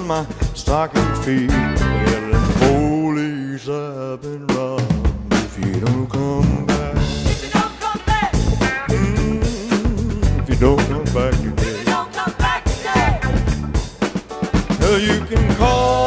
on my stocking feet. Well, the police have been robbed if you don't come back. If you don't come back, If you don't come back today. if you don't come back today, Well, you can call